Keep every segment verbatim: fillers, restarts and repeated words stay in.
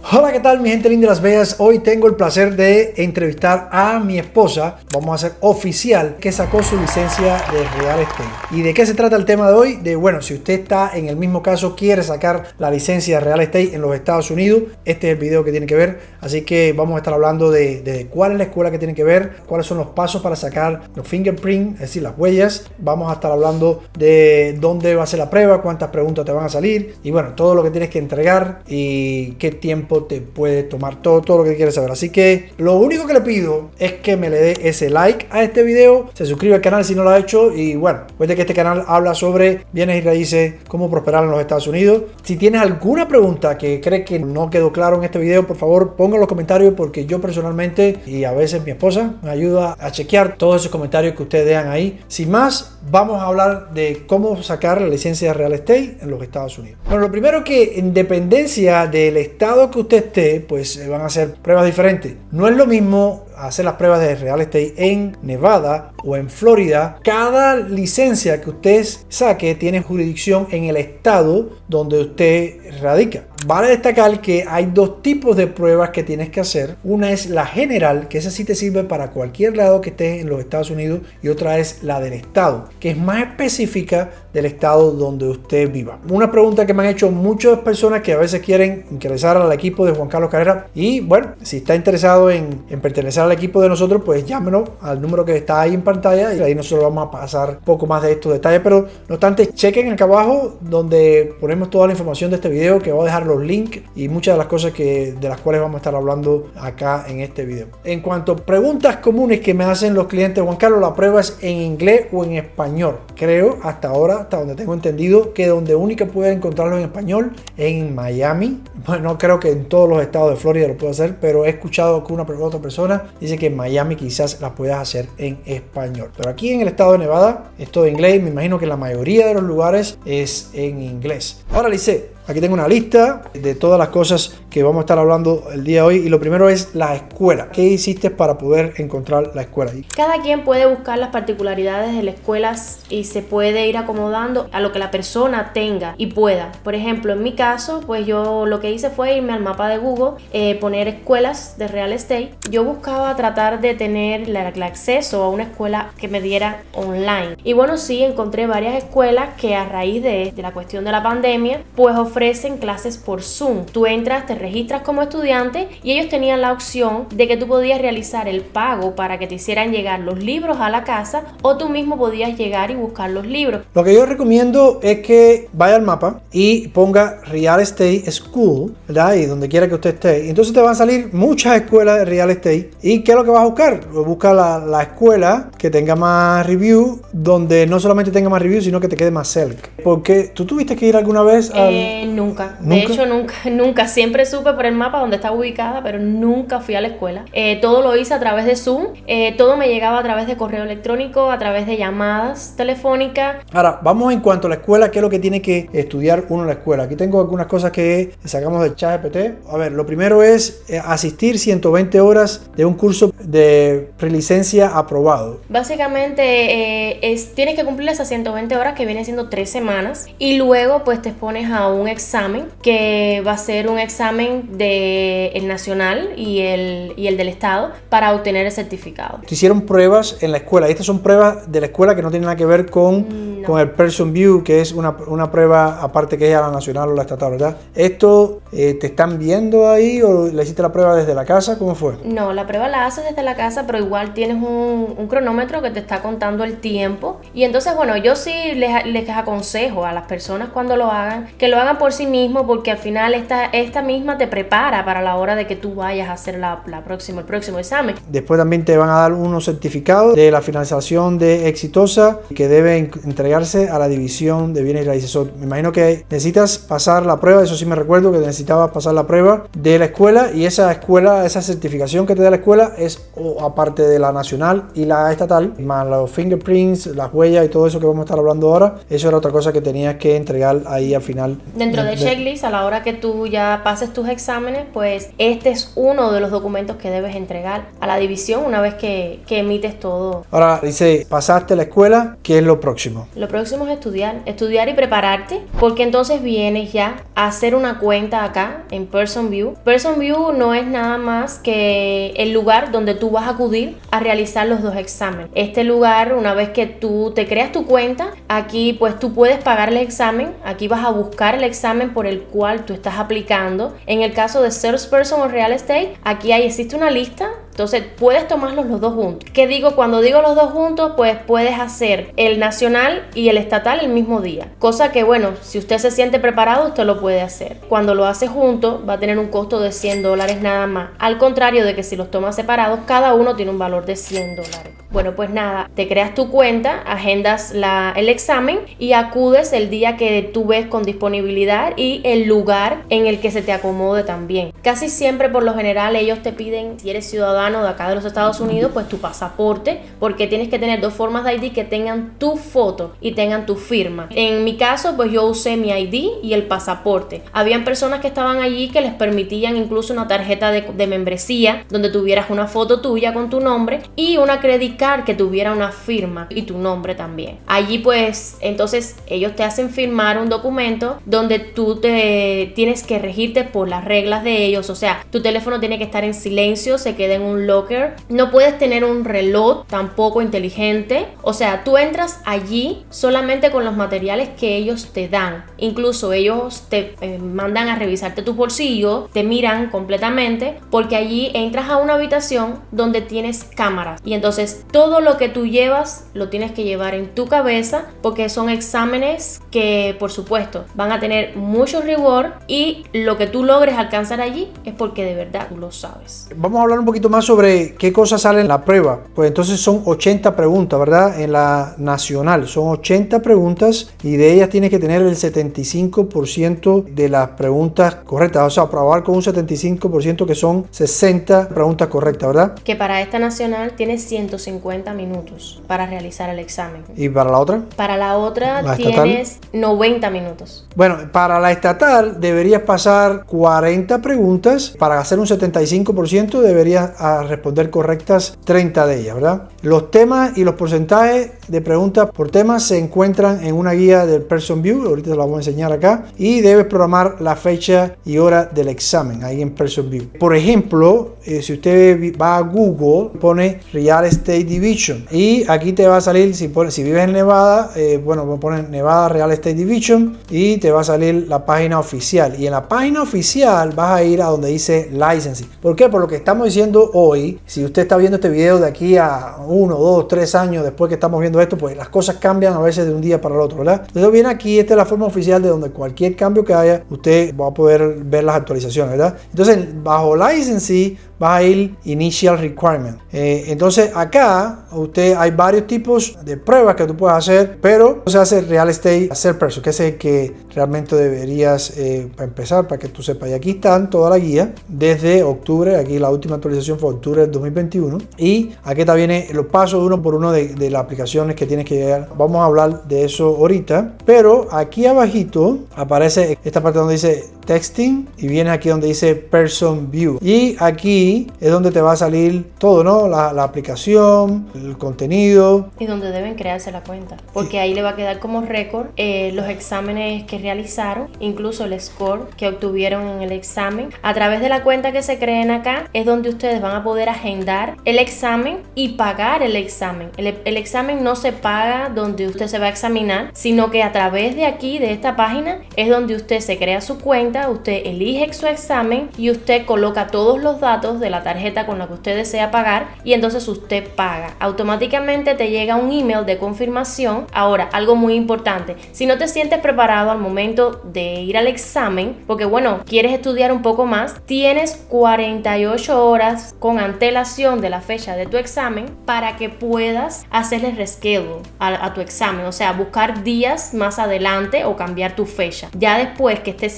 Hola, ¿qué tal mi gente linda de Las Vegas? Hoy tengo el placer de entrevistar a mi esposa. Vamos a hacer oficial que sacó su licencia de Real Estate. ¿Y de qué se trata el tema de hoy? De, bueno, si usted está en el mismo caso, quiere sacar la licencia de Real Estate en los Estados Unidos, este es el video que tiene que ver. Así que vamos a estar hablando de, de cuál es la escuela que tiene que ver, cuáles son los pasos para sacar los fingerprints, es decir, las huellas. Vamos a estar hablando de dónde va a ser la prueba, cuántas preguntas te van a salir y bueno, todo lo que tienes que entregar y qué tiempo te puede tomar, todo, todo lo que quieres saber. Así que lo único que le pido es que me le dé ese like a este video, se suscribe al canal si no lo ha hecho y bueno, recuerde que este canal habla sobre bienes y raíces, cómo prosperar en los Estados Unidos. Si tienes alguna pregunta que crees que no quedó claro en este video, por favor ponga en los comentarios, porque yo personalmente y a veces mi esposa me ayuda a chequear todos esos comentarios que ustedes dejan ahí. Sin más, vamos a hablar de cómo sacar la licencia de Real Estate en los Estados Unidos. Bueno, lo primero, que en dependencia del estado que usted esté, pues van a hacer pruebas diferentes. No es lo mismo hacer las pruebas de Real Estate en Nevada o en Florida. Cada licencia que usted saque tiene jurisdicción en el estado donde usted radica. Vale destacar que hay dos tipos de pruebas que tienes que hacer. Una es la general, que esa sí te sirve para cualquier lado que estés en los Estados Unidos, y otra es la del estado, que es más específica del estado donde usted viva. Una pregunta que me han hecho muchas personas que a veces quieren ingresar al equipo de Juan Carlos Carrera, y bueno, si está interesado en, en pertenecer al equipo de nosotros, pues llámenos al número que está ahí en pantalla y ahí nosotros vamos a pasar un poco más de estos detalles. Pero no obstante, chequen acá abajo donde ponemos toda la información de este video, que voy a dejar los links y muchas de las cosas que, de las cuales vamos a estar hablando acá en este video. En cuanto a preguntas comunes que me hacen los clientes, Juan Carlos, la prueba es en inglés o en español. Creo hasta ahora, hasta donde tengo entendido, que donde única puede encontrarlo en español es en Miami. Bueno, no creo que en todos los estados de Florida lo pueda hacer, pero he escuchado que una otra persona dice que en Miami quizás la puedas hacer en español. Pero aquí en el estado de Nevada es todo inglés. Me imagino que la mayoría de los lugares es en inglés. Ahora, Lice, aquí tengo una lista de todas las cosas que vamos a estar hablando el día de hoy, y lo primero es la escuela. ¿Qué hiciste para poder encontrar la escuela? Cada quien puede buscar las particularidades de las escuelas y se puede ir acomodando a lo que la persona tenga y pueda. Por ejemplo, en mi caso, pues yo lo que hice fue irme al mapa de Google, eh, poner escuelas de Real Estate. Yo buscaba tratar de tener el acceso a una escuela que me diera online. Y bueno, sí, encontré varias escuelas que a raíz de, de la cuestión de la pandemia, pues ofrecen clases por Zoom. Tú entras, te registras como estudiante y ellos tenían la opción de que tú podías realizar el pago para que te hicieran llegar los libros a la casa, o tú mismo podías llegar y buscar los libros. Lo que yo recomiendo es que vaya al mapa y ponga Real Estate School, ¿verdad? Y donde quiera que usted esté. Entonces te van a salir muchas escuelas de Real Estate. ¿Y qué es lo que vas a buscar? Busca la, la escuela que tenga más review, donde no solamente tenga más review, sino que te quede más cerca. Porque tú tuviste que ir alguna vez al... Eh, Nunca. ¿Nunca? De hecho, nunca, nunca. Siempre supe por el mapa dónde estaba ubicada, pero nunca fui a la escuela. Eh, todo lo hice a través de Zoom. Eh, todo me llegaba a través de correo electrónico, a través de llamadas telefónicas. Ahora, vamos en cuanto a la escuela, ¿qué es lo que tiene que estudiar uno en la escuela? Aquí tengo algunas cosas que sacamos del ChatGPT. A ver, lo primero es eh, asistir ciento veinte horas de un curso de prelicencia aprobado. Básicamente, eh, es, tienes que cumplir esas ciento veinte horas, que viene siendo tres semanas. Y luego, pues, te expones a un examen que va a ser un examen de el nacional y el, y el del estado para obtener el certificado. Te hicieron pruebas en la escuela, y estas son pruebas de la escuela que no tienen nada que ver con, no. con el Person View, que es una, una prueba aparte, que es a la nacional o la estatal, ¿verdad? ¿Esto eh, te están viendo ahí o le hiciste la prueba desde la casa? ¿Cómo fue? No, la prueba la haces desde la casa, pero igual tienes un, un cronómetro que te está contando el tiempo. Y entonces, bueno, yo sí les, les aconsejo a las personas cuando lo hagan, que lo hagan por sí mismo, porque al final esta, esta misma te prepara para la hora de que tú vayas a hacer la, la próxima, el próximo examen. Después también te van a dar unos certificados de la finalización de exitosa, que deben entregarse a la división de bienes y raíces. So, me imagino que necesitas pasar la prueba, eso sí me recuerdo que necesitabas pasar la prueba de la escuela, y esa escuela, esa certificación que te da la escuela es o, aparte de la nacional y la estatal, más los fingerprints, las huellas y todo eso que vamos a estar hablando ahora. Eso era otra cosa que tenías que entregar ahí al final. Dentro Dentro del checklist, a la hora que tú ya pases tus exámenes, pues este es uno de los documentos que debes entregar a la división una vez que, que emites todo. Ahora dice, pasaste la escuela, ¿qué es lo próximo? Lo próximo es estudiar, estudiar y prepararte, porque entonces vienes ya a hacer una cuenta acá en Person View. Person View no es nada más que el lugar donde tú vas a acudir a realizar los dos exámenes. Este lugar, una vez que tú te creas tu cuenta, aquí pues tú puedes pagar el examen, aquí vas a buscar el examen por el cual tú estás aplicando. En el caso de Salesperson o Real Estate, aquí hay, existe una lista, entonces puedes tomarlos los dos juntos. ¿Qué digo? Cuando digo los dos juntos, pues puedes hacer el nacional y el estatal el mismo día. Cosa que, bueno, si usted se siente preparado, usted lo puede hacer. Cuando lo hace junto, va a tener un costo de cien dólares nada más. Al contrario de que si los tomas separados, cada uno tiene un valor de cien dólares. Bueno, pues nada, te creas tu cuenta, agendas la, el examen y acudes el día que tú ves con disponibilidad y el lugar en el que se te acomode también. Casi siempre, por lo general, ellos te piden, si eres ciudadano de acá de los Estados Unidos, pues tu pasaporte, porque tienes que tener dos formas de I D que tengan tu foto y tengan tu firma. En mi caso, pues yo usé mi I D y el pasaporte. Habían personas que estaban allí que les permitían incluso una tarjeta de, de membresía donde tuvieras una foto tuya con tu nombre y una credit card que tuviera una firma y tu nombre también. Allí pues entonces ellos te hacen firmar un documento donde tú te tienes que regirte por las reglas de ellos, o sea, tu teléfono tiene que estar en silencio, se queda en un locker, no puedes tener un reloj tampoco inteligente, o sea, tú entras allí solamente con los materiales que ellos te dan, incluso ellos te eh, mandan a revisarte tus bolsillos, te miran completamente, porque allí entras a una habitación donde tienes cámaras y entonces todo lo que tú llevas lo tienes que llevar en tu cabeza, porque son exámenes que por supuesto van a tener mucho rigor y lo que tú logres alcanzar allí es porque de verdad tú lo sabes. Vamos a hablar un poquito más sobre qué cosas salen en la prueba. Pues entonces son ochenta preguntas, ¿verdad? En la nacional son ochenta preguntas y de ellas tienes que tener el setenta y cinco por ciento de las preguntas correctas, o sea, aprobar con un setenta y cinco por ciento que son sesenta preguntas correctas, ¿verdad? Que para esta nacional tienes ciento cincuenta minutos para realizar el examen. ¿Y para la otra? Para la otra ¿La tienes noventa minutos. Bueno, para la estatal deberías pasar cuarenta preguntas. Para hacer un setenta y cinco por ciento deberías responder correctas treinta de ellas, ¿verdad? Los temas y los porcentajes de preguntas por temas se encuentran en una guía del Person View, ahorita te la voy a enseñar acá, y debes programar la fecha y hora del examen ahí en Person View. Por ejemplo, eh, si usted va a Google, pone Real Estate Division y aquí te va a salir, si, pone, si vives en Nevada, eh, bueno, pones Nevada Real Estate Division y te va a salir la página oficial, y en la página oficial vas a ir a donde dice Licensing. ¿Por qué? Por lo que estamos diciendo hoy. Si usted está viendo este video de aquí a uno, dos, tres años después que estamos viendo esto, pues las cosas cambian a veces de un día para el otro, ¿verdad? Entonces viene aquí, esta es la forma oficial de donde cualquier cambio que haya, usted va a poder ver las actualizaciones, ¿verdad? Entonces bajo Licensing vas a ir Initial Requirement. Eh, entonces acá usted hay varios tipos de pruebas que tú puedes hacer, pero se hace Real Estate Salesperson, que es el que realmente deberías eh, para empezar, para que tú sepas. Y aquí están toda la guía desde octubre. Aquí la última actualización fue octubre del dos mil veintiuno, y aquí te viene los pasos uno por uno de, de las aplicaciones que tienes que llegar. Vamos a hablar de eso ahorita, pero aquí abajito aparece esta parte donde dice Texting y viene aquí donde dice Person View, y aquí es donde te va a salir todo, ¿no? La, la aplicación, el contenido. Y donde deben crearse la cuenta. Porque ahí le va a quedar como récord eh, los exámenes que realizaron, incluso el score que obtuvieron en el examen. A través de la cuenta que se creen acá es donde ustedes van a poder agendar el examen y pagar el examen. El, el examen no se paga donde usted se va a examinar, sino que a través de aquí, de esta página, es donde usted se crea su cuenta, usted elige su examen y usted coloca todos los datos de la tarjeta con la que usted desea pagar, y entonces usted paga. Automáticamente te llega un email de confirmación. Ahora, algo muy importante, si no te sientes preparado al momento de ir al examen, porque bueno, quieres estudiar un poco más, tienes cuarenta y ocho horas con antelación de la fecha de tu examen para que puedas hacerle reschedule a, a tu examen, o sea, buscar días más adelante o cambiar tu fecha. Ya después que esté cercano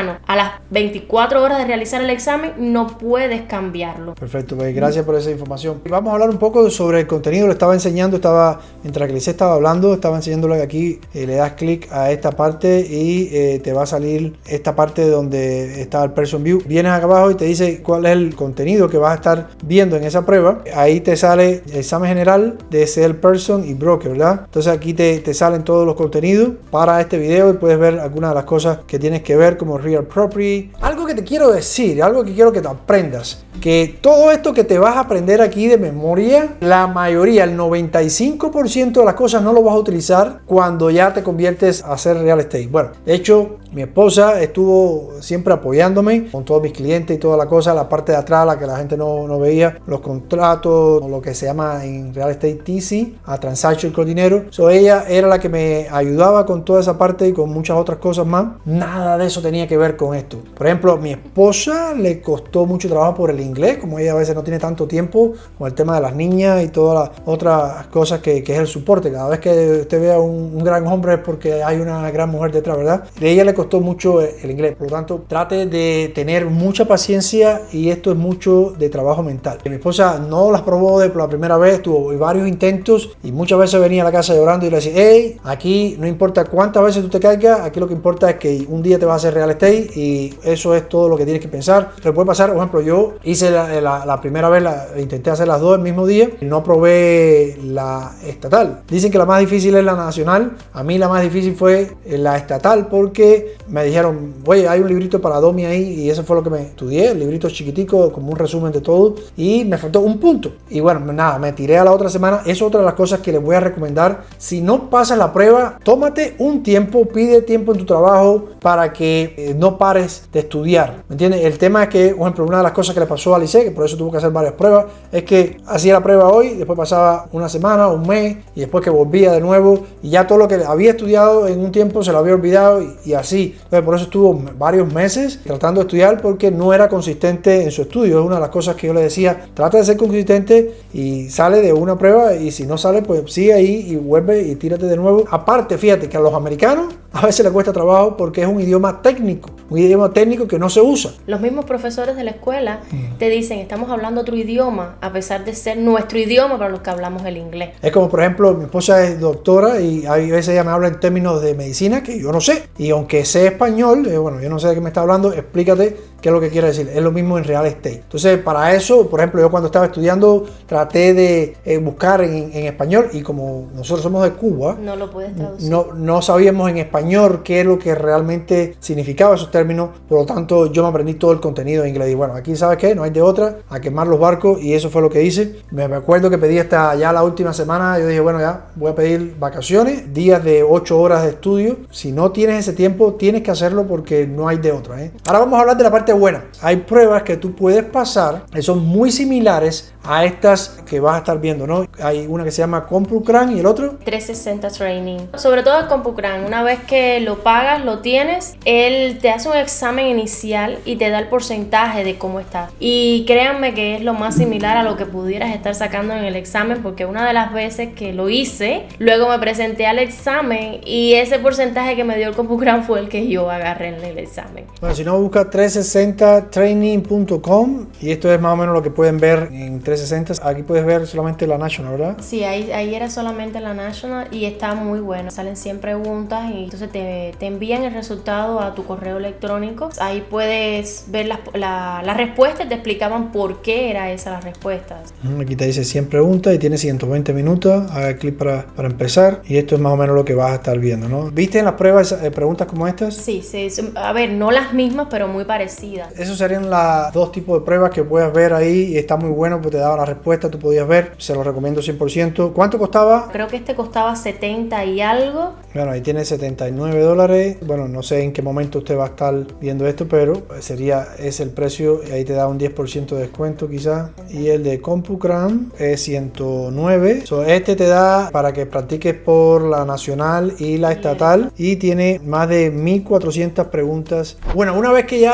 cercano a las veinticuatro horas de realizar el examen, no puedes cambiarlo. Perfecto, pues gracias por esa información. Vamos a hablar un poco sobre el contenido. Lo estaba enseñando, estaba mientras que Lice estaba hablando, estaba enseñándole que aquí eh, le das clic a esta parte y eh, te va a salir esta parte donde está el Person View. Vienes acá abajo y te dice cuál es el contenido que vas a estar viendo en esa prueba. Ahí te sale examen general de Salesperson y Broker, ¿verdad? Entonces aquí te, te salen todos los contenidos para este video y puedes ver algunas de las cosas que tienes que ver, como Real Property. Algo que te quiero decir, algo que quiero que te aprendas, que todo esto que te vas a aprender aquí de memoria, la mayoría, el noventa y cinco por ciento de las cosas no lo vas a utilizar cuando ya te conviertes a hacer real estate. Bueno, de hecho, mi esposa estuvo siempre apoyándome con todos mis clientes y toda la cosa, la parte de atrás, la que la gente no, no veía, los contratos, lo que se llama en real estate T C, a Transaction Coordinator. So, ella era la que me ayudaba con toda esa parte y con muchas otras cosas más. Nada de eso tenía que ver con esto. Por ejemplo, mi esposa le costó mucho trabajo por el inglés, como ella a veces no tiene tanto tiempo con el tema de las niñas y todas las otras cosas que, que es el soporte. Cada vez que usted vea un, un gran hombre es porque hay una gran mujer detrás, ¿verdad? A ella le costó mucho el inglés, por lo tanto trate de tener mucha paciencia y esto es mucho de trabajo mental. Mi esposa no las probó de la primera vez, tuvo varios intentos y muchas veces venía a la casa llorando y le decía, hey, aquí no importa cuántas veces tú te caigas, aquí lo que importa es que un día te vas a hacer real estate y eso es todo lo que tienes que pensar. Te puede pasar, por ejemplo, yo hice la, la, la primera vez, la, intenté hacer las dos el mismo día y no probé la estatal. Dicen que la más difícil es la nacional, a mí la más difícil fue la estatal porque me dijeron, oye, hay un librito para Domi ahí y eso fue lo que me estudié, el librito chiquitico como un resumen de todo y me faltó un punto. Y bueno, nada, me tiré a la otra semana. Es otra de las cosas que les voy a recomendar. Si no pasas la prueba, tómate un tiempo, pide tiempo en tu trabajo para que eh, no pares de estudiar. ¿Me entiendes? El tema es que, por ejemplo, una de las cosas que le pasó a Lice, que por eso tuvo que hacer varias pruebas, es que hacía la prueba hoy, después pasaba una semana, un mes y después que volvía de nuevo y ya todo lo que había estudiado en un tiempo se lo había olvidado y, y así. Entonces, por eso estuvo varios meses tratando de estudiar porque no era consistente en su estudio. Es una de las cosas que yo le decía, trata de ser consistente y sale de una prueba y si no sale, pues sigue ahí y vuelve y tírate de nuevo. Aparte, fíjate que a los americanos a veces les cuesta trabajo porque es un idioma técnico, un idioma técnico que no se usa. Los mismos profesores de la escuela mm. te dicen, estamos hablando otro idioma, a pesar de ser nuestro idioma para los que hablamos el inglés. Es como, por ejemplo, mi esposa es doctora y a veces ella me habla en términos de medicina que yo no sé. Y aunque sé español, eh, bueno, yo no sé de qué me está hablando, explícate qué es lo que quiere decir. Es lo mismo en real estate. Entonces, para eso, por ejemplo, yo cuando estaba estudiando traté de eh, buscar en, en español y como nosotros somos de Cuba, no lo puedes traducir. No, no sabíamos en español qué es lo que realmente significaba esos términos. Por lo tanto, yo me aprendí todo el contenido en inglés. Y bueno, aquí sabes qué, no hay de otra, a quemar los barcos y eso fue lo que hice. Me acuerdo que pedí hasta ya la última semana, yo dije, bueno, ya voy a pedir vacaciones, días de ocho horas de estudio. Si no tienes ese tiempo, tienes que hacerlo porque no hay de otra, ¿eh? Ahora vamos a hablar de la parte buena. Hay pruebas que tú puedes pasar que son muy similares a estas que vas a estar viendo, ¿no? Hay una que se llama CompuCran y el otro trescientos sesenta Training. Sobre todo el CompuCran, una vez que lo pagas, lo tienes, él te hace un examen inicial y te da el porcentaje de cómo estás. Y créanme que es lo más similar a lo que pudieras estar sacando en el examen, porque una de las veces que lo hice, luego me presenté al examen y ese porcentaje que me dio el CompuCran fue el que yo agarré en el examen. Bueno, si no, busca trescientos sesenta training punto com y esto es más o menos lo que pueden ver en trescientos sesenta. Aquí puedes ver solamente la National, ¿verdad? Sí, ahí, ahí era solamente la National y está muy bueno. Salen cien preguntas y entonces te, te envían el resultado a tu correo electrónico. Ahí puedes ver las la, la respuestas, te explicaban por qué era esa las respuestas. Aquí te dice cien preguntas y tiene ciento veinte minutos. Haga clic para, para empezar y esto es más o menos lo que vas a estar viendo, ¿no? ¿Viste en las pruebas eh, preguntas como estas? Sí, sí, a ver, no las mismas, pero muy parecidas. Esos serían los dos tipos de pruebas que puedes ver ahí y está muy bueno porque te daba la respuesta, tú podías ver, se lo recomiendo cien por ciento. ¿Cuánto costaba? Creo que este costaba setenta y algo. Bueno, ahí tiene setenta y nueve dólares. Bueno, no sé en qué momento usted va a estar viendo esto, pero sería es el precio y ahí te da un diez por ciento de descuento quizás. Y el de CompuCran es ciento nueve. So, este te da para que practiques por la nacional y la estatal y tiene más de mil cuatrocientas preguntas. Bueno, una vez que ya entonces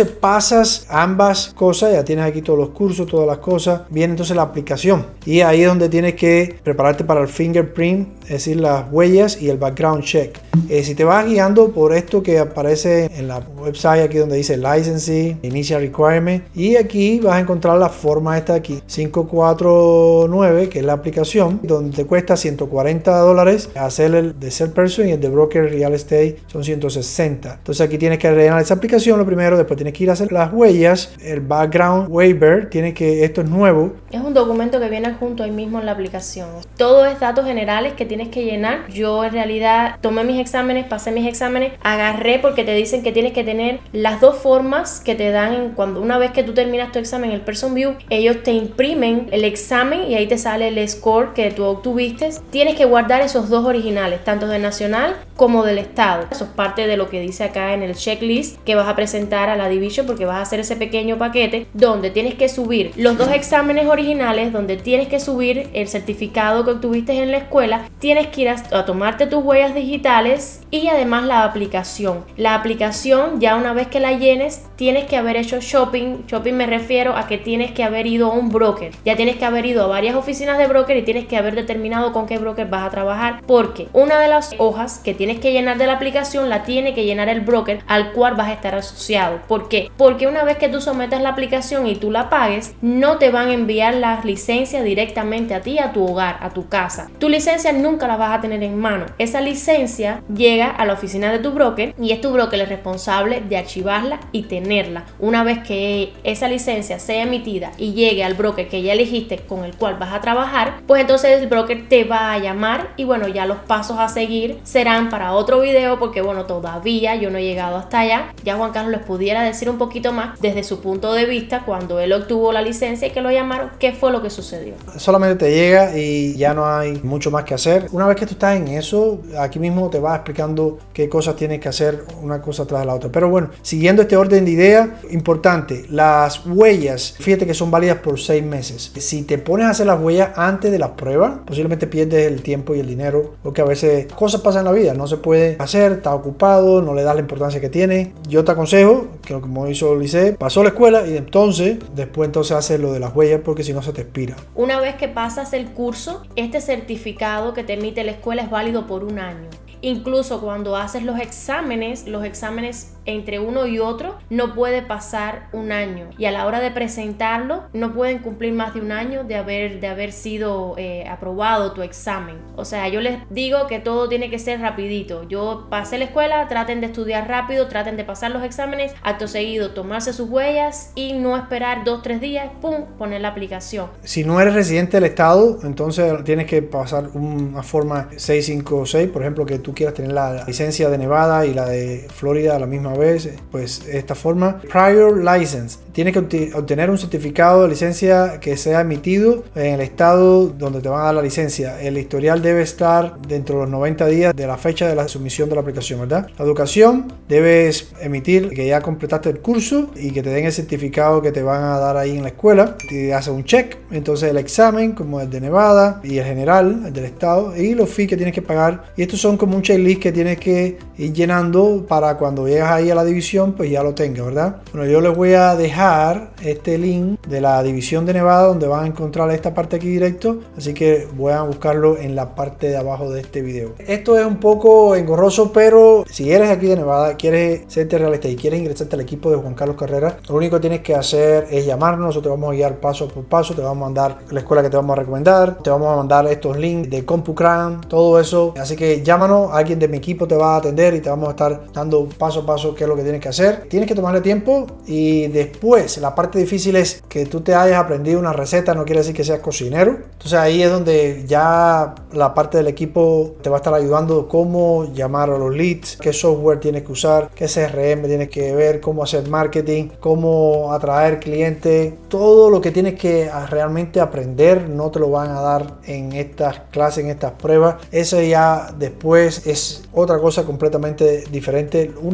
pasas ambas cosas, ya tienes aquí todos los cursos, todas las cosas, viene entonces la aplicación y ahí es donde tienes que prepararte para el fingerprint, es decir, las huellas y el background check. Eh, si te vas guiando por esto que aparece en la website aquí donde dice licensing, initial requirement, y aquí vas a encontrar la forma esta de aquí, cinco cuatro nueve, que es la aplicación, donde te cuesta ciento cuarenta dólares hacer el de ser person y el de broker real estate son ciento sesenta. Entonces aquí tienes que rellenar esa aplicación lo primero, después tienes que ir a hacer las huellas, el background waiver, tiene que, esto es nuevo. Es un documento que viene junto ahí mismo en la aplicación. Todo es datos generales que tienes que llenar. Yo en realidad tomé mis exámenes, pasé mis exámenes, agarré porque te dicen que tienes que tener las dos formas que te dan en, cuando una vez que tú terminas tu examen, el Person View, ellos te imprimen el examen y ahí te sale el score que tú obtuviste. Tienes que guardar esos dos originales, tanto de nacional como del estado. Eso es parte de lo que dice acá en el checklist que vas a presentar a la Division, porque vas a hacer ese pequeño paquete donde tienes que subir los dos exámenes originales, donde tienes que subir el certificado que obtuviste en la escuela, tienes que ir a, a tomarte tus huellas digitales y además la aplicación. La aplicación, ya una vez que la llenes, tienes que haber hecho shopping. Shopping me refiero a que tienes que haber ido a un broker. Ya tienes que haber ido a varias oficinas de broker y tienes que haber determinado con qué broker vas a trabajar, porque una de las hojas que tienes que llenar de la aplicación la tiene que llenar el broker al cual vas a estar asociado. ¿Por qué? Porque una vez que tú sometas la aplicación y tú la pagues, no te van a enviar la licencia directamente a ti, a tu hogar, a tu casa. Tu licencia nunca la vas a tener en mano. Esa licencia llega a la oficina de tu broker y es tu broker el responsable de archivarla y tenerla. Una vez que esa licencia sea emitida y llegue al broker que ya elegiste con el cual vas a trabajar, pues entonces el broker te va a llamar y bueno, ya los pasos a seguir serán para otro video, porque bueno, todavía yo no he llegado hasta allá. Ya Juan Carlos les pudiera decir un poquito más desde su punto de vista cuando él obtuvo la licencia y que lo llamaron, qué fue lo que sucedió. Solamente te llega y ya no hay mucho más que hacer. Una vez que tú estás en eso, aquí mismo te va explicando qué cosas tienes que hacer una cosa tras la otra. Pero bueno, siguiendo este orden de ideas, importante, las huellas, fíjate que son válidas por seis meses. Si te pones a hacer las huellas antes de las pruebas, posiblemente pierdes el tiempo y el dinero, porque a veces cosas pasan en la vida, no se puede hacer, estás ocupado, no le das la importancia que tiene. Yo te aconsejo, que como hizo Lice, pasó la escuela y entonces, después entonces haces lo de las huellas, porque si no se te expira. Una vez que pasas el curso, este certificado que te emite la escuela es válido por un año. Incluso cuando haces los exámenes, los exámenes entre uno y otro no puede pasar un año, y a la hora de presentarlo no pueden cumplir más de un año de haber, de haber sido eh, aprobado tu examen. O sea, yo les digo que todo tiene que ser rapidito. Yo pasé la escuela, traten de estudiar rápido, traten de pasar los exámenes, acto seguido tomarse sus huellas y no esperar dos, tres días, pum, poner la aplicación. Si no eres residente del estado, entonces tienes que pasar una forma seiscientos cincuenta y seis, por ejemplo, que tú quieras tener la licencia de Nevada y la de Florida a la misma vez, pues esta forma. Prior license, tienes que obtener un certificado de licencia que sea emitido en el estado donde te van a dar la licencia. El historial debe estar dentro de los noventa días de la fecha de la sumisión de la aplicación, ¿verdad? La educación, debes emitir que ya completaste el curso y que te den el certificado que te van a dar ahí en la escuela. Te hace un check, entonces el examen como el de Nevada y el general, el del estado, y los fees que tienes que pagar. Y estos son como un checklist que tienes que ir llenando para cuando llegas ahí a la división, pues ya lo tengas, ¿verdad? Bueno, yo les voy a dejar este link de la división de Nevada donde van a encontrar esta parte aquí directo, así que voy a buscarlo en la parte de abajo de este video. Esto es un poco engorroso, pero si eres aquí de Nevada, quieres serte real estate y quieres ingresarte al equipo de Juan Carlos Carrera, lo único que tienes que hacer es llamarnos. Nosotros te vamos a guiar paso por paso, te vamos a mandar la escuela que te vamos a recomendar, te vamos a mandar estos links de CompuCram, todo eso, así que llámanos, alguien de mi equipo te va a atender y te vamos a estar dando paso a paso qué es lo que tienes que hacer. Tienes que tomarle tiempo y después la parte difícil es que tú te hayas aprendido una receta, no quiere decir que seas cocinero. Entonces ahí es donde ya la parte del equipo te va a estar ayudando cómo llamar a los leads, qué software tienes que usar, qué C R M tienes que ver, cómo hacer marketing, cómo atraer clientes. Todo lo que tienes que realmente aprender no te lo van a dar en estas clases, en estas pruebas. Eso ya después es otra cosa completamente diferente. Una de las cosas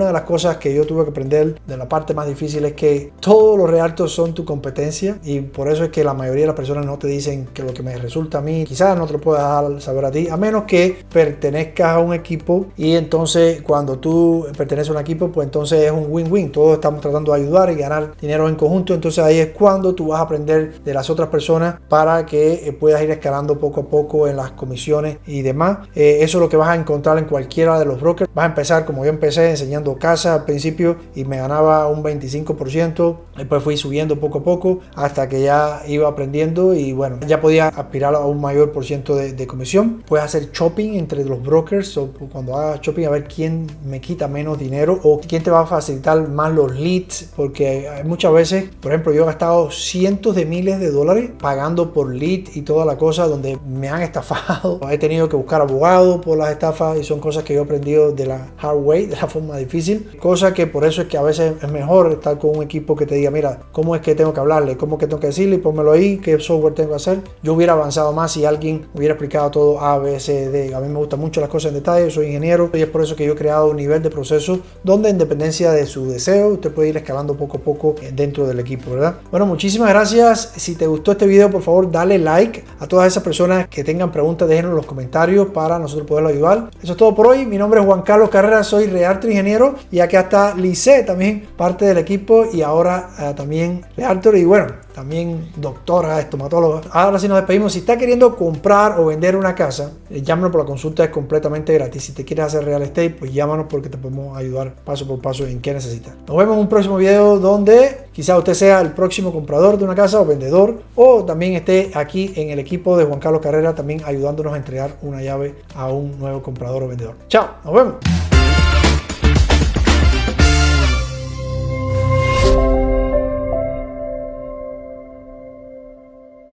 cosas que yo tuve que aprender de la parte más difícil es que todos los realtors son tu competencia, y por eso es que la mayoría de las personas no te dicen que lo que me resulta a mí quizás no te lo pueda dejar saber a ti, a menos que pertenezcas a un equipo, y entonces cuando tú perteneces a un equipo pues entonces es un win-win, todos estamos tratando de ayudar y ganar dinero en conjunto. Entonces ahí es cuando tú vas a aprender de las otras personas para que eh, puedas ir escalando poco a poco en las comisiones y demás. Eh, eso es lo que vas a encontrar en cualquiera de los brokers. Vas a empezar como yo empecé, enseñando casas al principio y me ganaba un veinticinco por ciento, después fui subiendo poco a poco hasta que ya iba aprendiendo y bueno, ya podía aspirar a un mayor por ciento de, de comisión. Puedes hacer shopping entre los brokers, o cuando hagas shopping a ver quién me quita menos dinero o quién te va a facilitar más los leads, porque muchas veces, por ejemplo, yo he gastado cientos de miles de dólares pagando por lead y toda la cosa, donde me han estafado. He tenido que buscar abogados por las estafas y son cosas que yo he aprendido de la hard way, de la forma difícil. Cosa que por eso es que a veces es mejor estar con un equipo que te diga, mira, cómo es que tengo que hablarle, cómo es que tengo que decirle, pónmelo ahí, qué software tengo que hacer. Yo hubiera avanzado más si alguien hubiera explicado todo A, B, C, D. A mí me gustan mucho las cosas en detalle, soy ingeniero y es por eso que yo he creado un nivel de proceso donde, en dependencia de su deseo, usted puede ir escalando poco a poco dentro del equipo, ¿verdad? Bueno, muchísimas gracias. Si te gustó este video, por favor dale like. A todas esas personas que tengan preguntas, déjenlo en los comentarios para nosotros poderlo ayudar. Eso es todo por hoy. Mi nombre es Juan Carlos Carrera, soy Realtor Ingeniero, y acá está Lice, también parte del equipo, y ahora uh, también Realtor y bueno, también doctora, estomatóloga. Ahora sí nos despedimos. Si está queriendo comprar o vender una casa, eh, llámanos por la consulta, es completamente gratis. Si te quieres hacer real estate, pues llámanos porque te podemos ayudar paso por paso en qué necesitas. Nos vemos en un próximo video donde quizá usted sea el próximo comprador de una casa o vendedor, o también esté aquí en el equipo de Juan Carlos Carrera también ayudándonos a entregar una llave a un nuevo comprador o vendedor. Chao, nos vemos.